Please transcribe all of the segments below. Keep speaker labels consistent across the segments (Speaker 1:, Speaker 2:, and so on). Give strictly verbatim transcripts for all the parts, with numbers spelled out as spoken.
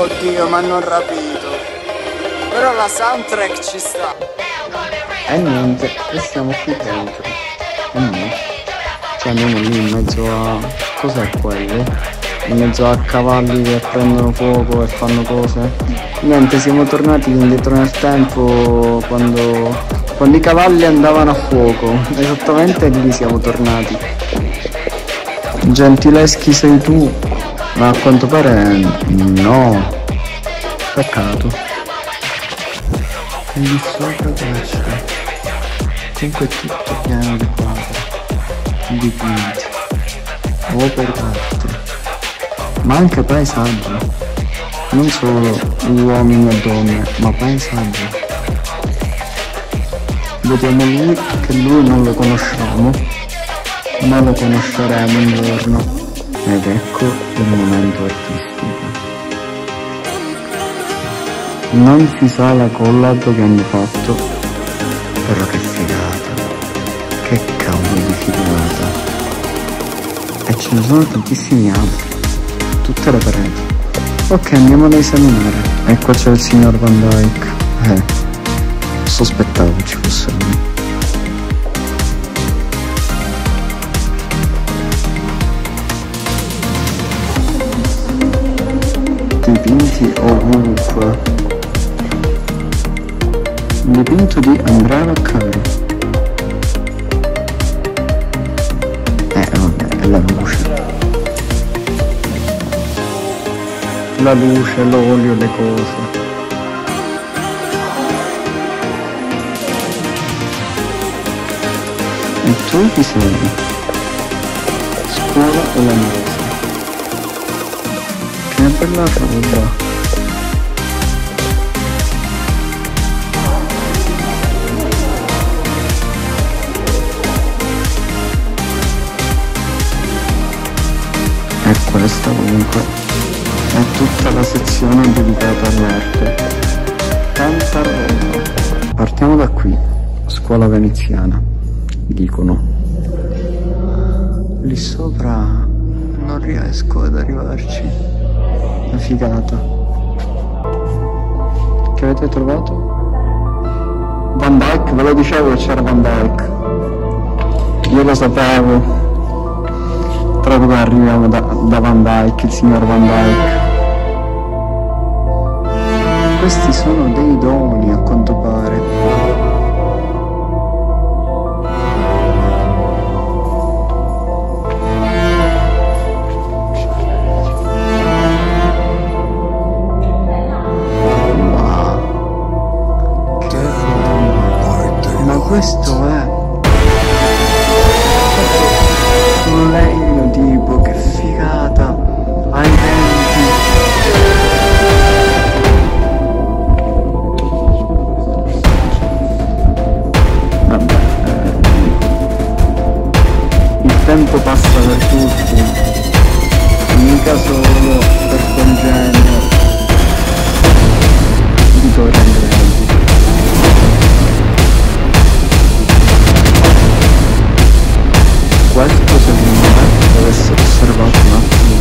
Speaker 1: Oddio, mi hanno rapito. Però la soundtrack ci sta.
Speaker 2: E niente, e siamo qui dentro. E niente. Cioè andiamo lì in mezzo a... cos'è quello? In mezzo a cavalli che prendono fuoco e fanno cose. Niente, siamo tornati indietro nel tempo quando, quando i cavalli andavano a fuoco. Esattamente lì siamo tornati. Gentileschi sei tu, ma a quanto pare no. Peccato. E lì sopra dove c'è? Comunque è tutto pieno di quadri, dipinti, opere d'arte, ma anche paesaggi, non solo uomini e donne, ma paesaggi. Vediamo lui che lui non lo conosciamo, ma lo conosceremo un giorno. Ed ecco il momento artistico. Non si sa la collab che hanno fatto, però che figata, che cavolo di figata. E ce ne sono tantissimi altri, tutte le pareti. Ok, andiamo ad esaminare. E qua c'è il signor Van Dyke. Eh, sospettavo ci fosse lui. Dipinti ovunque. Dipinto di Andrea Vaccari. Eh vabbè, è la luce. La luce, l'olio, le cose. E tu chi sei? Scuola olandese. Che bella roba. E questa comunque è tutta la sezione dedicata all'arte. Tanta roba. Partiamo da qui, scuola veneziana, dicono. Lì sopra non riesco ad arrivarci. Una figata. Che avete trovato? Van Dyke, ve lo dicevo che c'era Van Dyke. Io lo sapevo. Proprio che arriviamo da, da Van Dyke, il signor Van Dyke. Questi sono dei doni a quanto pare. Wow, che roba. Ma questo è un legno tipo, che figata, ai denti. Vabbè, eh, il tempo passa per tutti, mica solo per congegno di Torre Andretti. Questo secondo me deve essere osservato un attimo.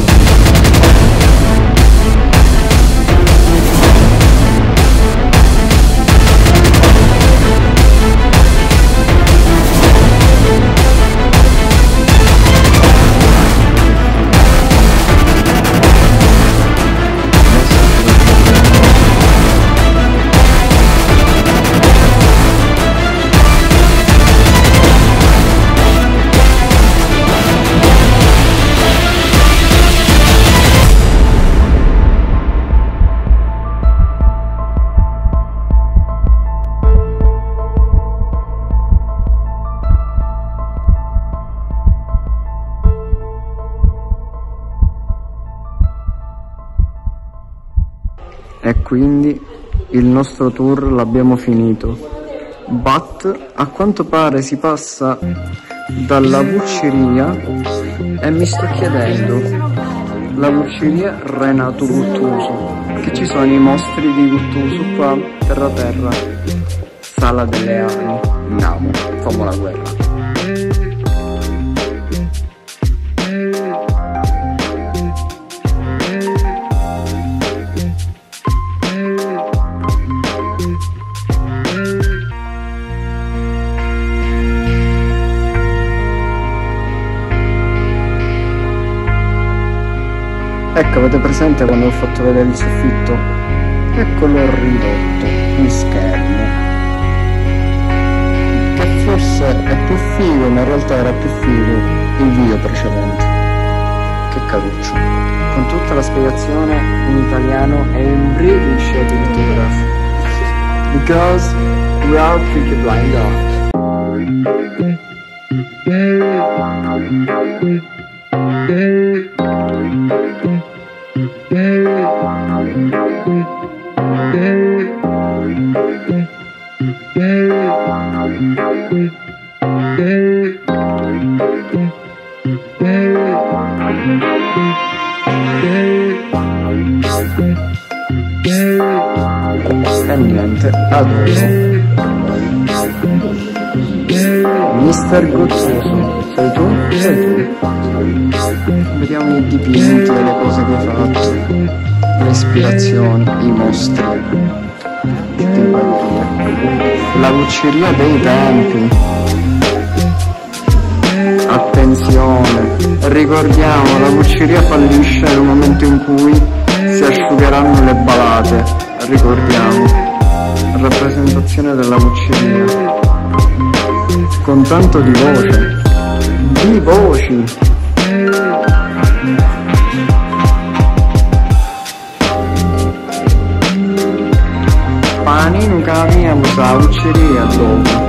Speaker 2: E quindi il nostro tour l'abbiamo finito. But a quanto pare si passa dalla Vucceria e mi sto chiedendo, la Vucceria Renato Guttuso, che ci sono i mostri di Guttuso qua, terra terra. Sala delle armi, andiamo, famo la guerra. Ecco, avete presente quando ho fatto vedere il soffitto? Ecco, l'ho ridotto in schermo, che forse è più figo, ma in realtà era più figo il video precedente. Che caruccio, con tutta la spiegazione in italiano e in British addirittura, because we are Peaky Blinders. E niente, adoro. Mister Gozzoso, sei tu? Sei tu. Vediamo i dipinti e le cose che hai fatto, le ispirazioni, i mostri, la lucceria dei tempi. Attenzione, ricordiamo, la lucceria fallisce nel momento in cui si asciugheranno le balate, ricordiamo. Rappresentazione della lucceria con tanto di voce, di voci. Panino camminiamo sulla lucceria dopo.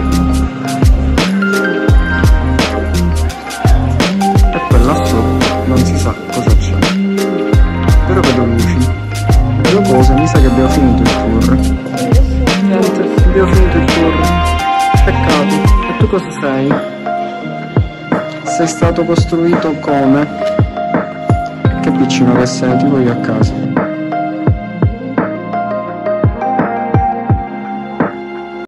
Speaker 2: E poi là sotto non si sa cosa c'è, però vedo luci, vedo cose, mi sa che abbiamo finito il tour. Niente, abbiamo finito il tour, peccato. E tu cosa sei? Sei stato costruito come? Che piccino che sei, ti voglio a casa.